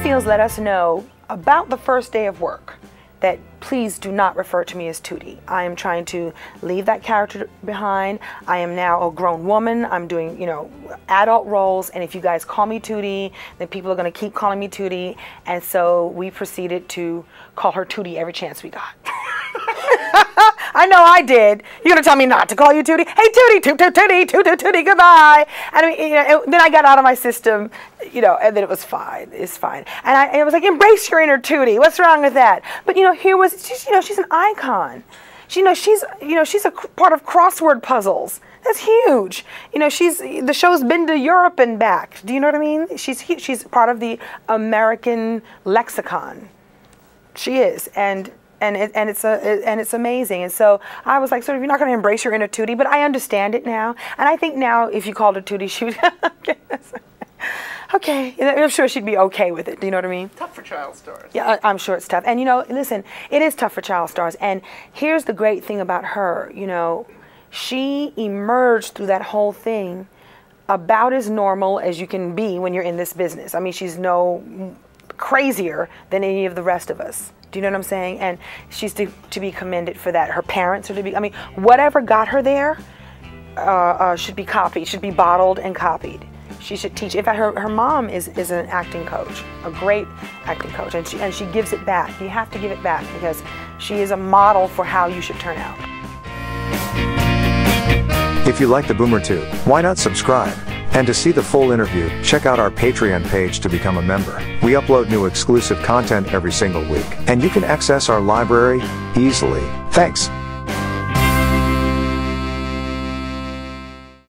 Fields let us know about the first day of work that please do not refer to me as Tootie. I am trying to leave that character behind. I am now a grown woman. I'm doing, you know, adult roles, and if you guys call me Tootie, then people are going to keep calling me Tootie. And so we proceeded to call her Tootie every chance we got. I know I did. You're gonna tell me not to call you Tootie? Hey Tootie, toot toot Tootie, toot toot Tootie, goodbye. And I mean, you know, then I got out of my system, you know, and then it was fine. It's fine. And I was like, embrace your inner Tootie. What's wrong with that? But you know, here was, you know, she's an icon. She's a part of crossword puzzles. That's huge. You know, the show's been to Europe and back. Do you know what I mean? She's part of the American lexicon. She is, and it's amazing. And so I was like, sort of, you're not going to embrace your inner Tootie, but I understand it now. And I think now, if you called her Tootie, she would, okay. I'm sure she'd be okay with it. Do you know what I mean? Tough for child stars. Yeah, I'm sure it's tough. And you know, listen, it is tough for child stars. And here's the great thing about her. You know, she emerged through that whole thing about as normal as you can be when you're in this business. I mean, she's no crazier than any of the rest of us. Do you know what I'm saying? And she's to be commended for that. Her parents are to be, I mean, whatever got her there should be copied, should be bottled and copied. She should teach. In fact, her mom is an acting coach, a great acting coach, and she gives it back. You have to give it back because she is a model for how you should turn out. If you like the Boomer Tube, why not subscribe? And to see the full interview, check out our Patreon page to become a member. We upload new exclusive content every single week, and you can access our library easily. Thanks.